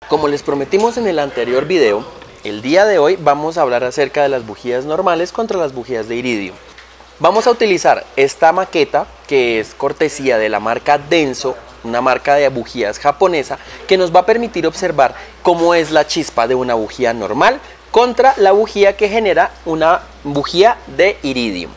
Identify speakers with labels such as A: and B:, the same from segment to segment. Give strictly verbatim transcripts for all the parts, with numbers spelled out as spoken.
A: Como les prometimos en el anterior video, el día de hoy vamos a hablar acerca de las bujías normales contra las bujías de iridio. Vamos a utilizar esta maqueta que es cortesía de la marca Denso, una marca de bujías japonesa, que nos va a permitir observar cómo es la chispa de una bujía normal contra la bujía que genera una bujía de iridio.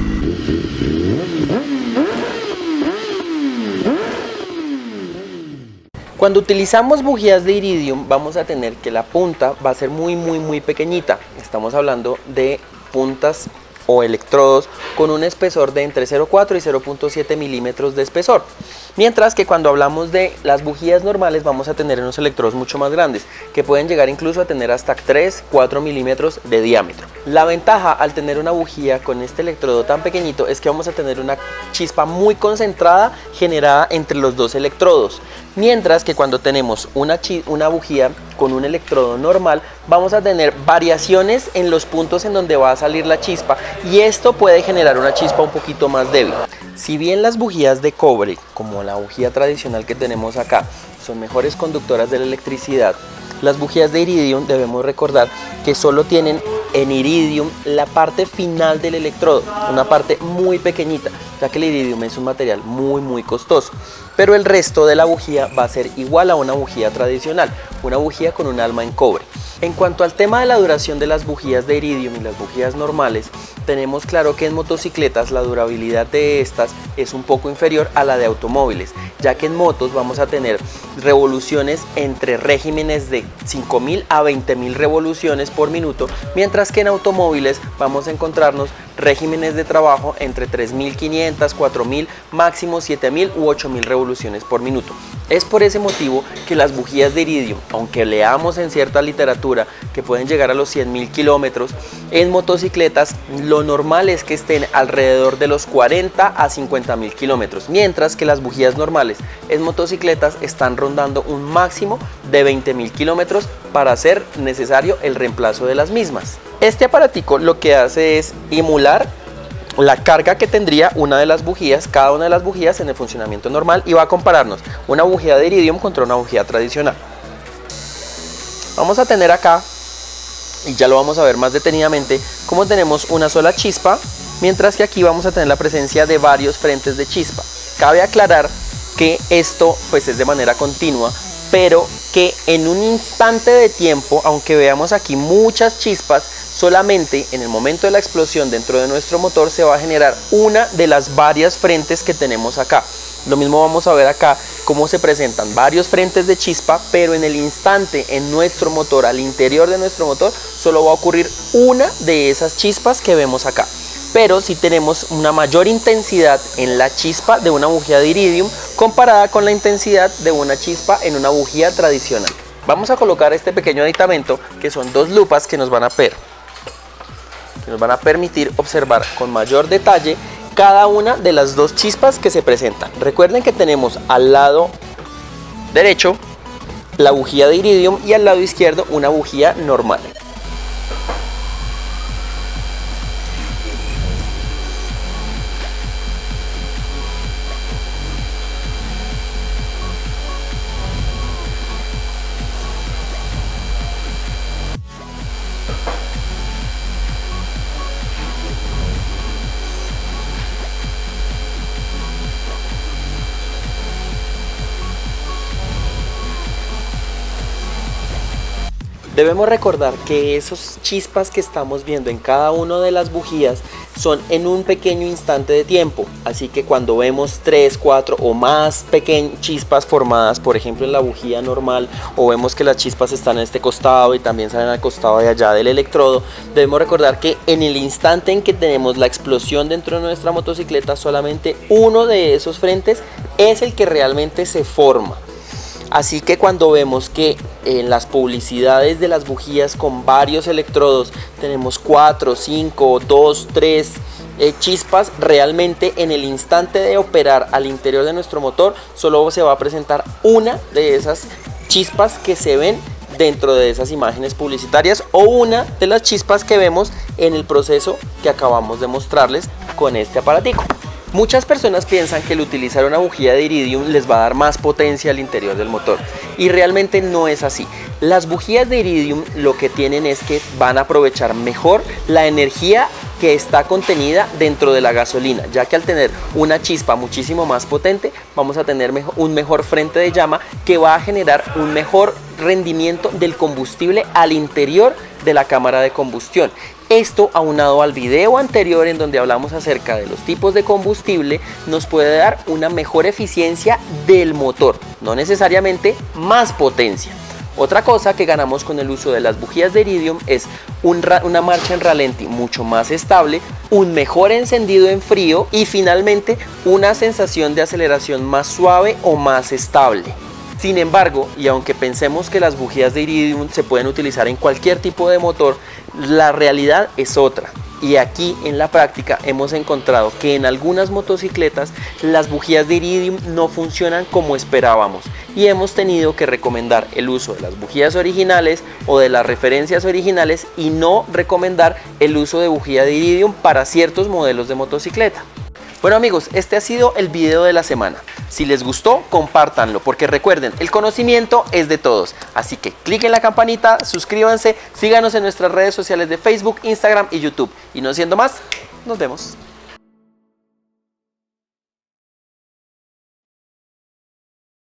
A: Cuando utilizamos bujías de iridium vamos a tener que la punta va a ser muy muy muy pequeñita. Estamos hablando de puntas o electrodos con un espesor de entre cero punto cuatro y cero punto siete milímetros de espesor. Mientras que cuando hablamos de las bujías normales vamos a tener unos electrodos mucho más grandes, que pueden llegar incluso a tener hasta tres, cuatro milímetros de diámetro. La ventaja al tener una bujía con este electrodo tan pequeñito es que vamos a tener una chispa muy concentrada generada entre los dos electrodos. Mientras que cuando tenemos una, una bujía con un electrodo normal vamos a tener variaciones en los puntos en donde va a salir la chispa, y esto puede generar una chispa un poquito más débil. Si bien las bujías de cobre, como la bujía tradicional que tenemos acá, son mejores conductoras de la electricidad, las bujías de iridium debemos recordar que solo tienen en iridium la parte final del electrodo, una parte muy pequeñita, ya que el iridium es un material muy muy costoso, pero el resto de la bujía va a ser igual a una bujía tradicional, una bujía con un alma en cobre. En cuanto al tema de la duración de las bujías de iridium y las bujías normales, tenemos claro que en motocicletas la durabilidad de estas es un poco inferior a la de automóviles, ya que en motos vamos a tener revoluciones entre regímenes de cinco mil a veinte mil revoluciones por minuto, mientras que en automóviles vamos a encontrarnos regímenes de trabajo entre tres mil quinientas, cuatro mil, máximo siete mil u ocho mil revoluciones por minuto. Es por ese motivo que las bujías de iridio, aunque leamos en cierta literatura que pueden llegar a los cien mil kilómetros, en motocicletas lo normal es que estén alrededor de los cuarenta a cincuenta mil kilómetros, mientras que las bujías normales en motocicletas están rondando un máximo de veinte mil kilómetros para hacer necesario el reemplazo de las mismas. Este aparatico lo que hace es emular la carga que tendría una de las bujías, cada una de las bujías en el funcionamiento normal, y va a compararnos una bujía de iridium contra una bujía tradicional. Vamos a tener acá, y ya lo vamos a ver más detenidamente, cómo tenemos una sola chispa, mientras que aquí vamos a tener la presencia de varios frentes de chispa. Cabe aclarar que esto pues es de manera continua, pero que en un instante de tiempo, aunque veamos aquí muchas chispas, solamente en el momento de la explosión dentro de nuestro motor se va a generar una de las varias frentes que tenemos acá. Lo mismo vamos a ver acá, cómo se presentan varios frentes de chispa, pero en el instante en nuestro motor, al interior de nuestro motor, solo va a ocurrir una de esas chispas que vemos acá. Pero si tenemos una mayor intensidad en la chispa de una bujía de iridium comparada con la intensidad de una chispa en una bujía tradicional. Vamos a colocar este pequeño aditamento, que son dos lupas que nos van a per, que nos van a permitir observar con mayor detalle cada una de las dos chispas que se presentan. Recuerden que tenemos al lado derecho la bujía de iridium y al lado izquierdo una bujía normal. Debemos recordar que esos chispas que estamos viendo en cada una de las bujías son en un pequeño instante de tiempo, así que cuando vemos tres, cuatro o más pequeñas chispas formadas, por ejemplo en la bujía normal, o vemos que las chispas están en este costado y también salen al costado de allá del electrodo, debemos recordar que en el instante en que tenemos la explosión dentro de nuestra motocicleta, solamente uno de esos frentes es el que realmente se forma. Así que cuando vemos que en las publicidades de las bujías con varios electrodos tenemos cuatro, cinco, dos, tres eh, chispas, realmente en el instante de operar al interior de nuestro motor solo se va a presentar una de esas chispas que se ven dentro de esas imágenes publicitarias, o una de las chispas que vemos en el proceso que acabamos de mostrarles con este aparatico. Muchas personas piensan que el utilizar una bujía de iridium les va a dar más potencia al interior del motor y realmente no es así. Las bujías de iridium lo que tienen es que van a aprovechar mejor la energía que está contenida dentro de la gasolina, ya que al tener una chispa muchísimo más potente vamos a tener un mejor frente de llama que va a generar un mejor rendimiento del combustible al interior de la cámara de combustión. Esto, aunado al video anterior en donde hablamos acerca de los tipos de combustible, nos puede dar una mejor eficiencia del motor, no necesariamente más potencia. Otra cosa que ganamos con el uso de las bujías de iridium es un una marcha en ralenti mucho más estable, un mejor encendido en frío y finalmente una sensación de aceleración más suave o más estable. Sin embargo, y aunque pensemos que las bujías de iridium se pueden utilizar en cualquier tipo de motor, la realidad es otra. Y aquí en la práctica hemos encontrado que en algunas motocicletas las bujías de iridium no funcionan como esperábamos y hemos tenido que recomendar el uso de las bujías originales o de las referencias originales y no recomendar el uso de bujía de iridium para ciertos modelos de motocicleta. Bueno amigos, este ha sido el video de la semana. Si les gustó, compártanlo, porque recuerden, el conocimiento es de todos. Así que cliquen en la campanita, suscríbanse, síganos en nuestras redes sociales de Facebook, Instagram y YouTube. Y no siendo más, nos vemos.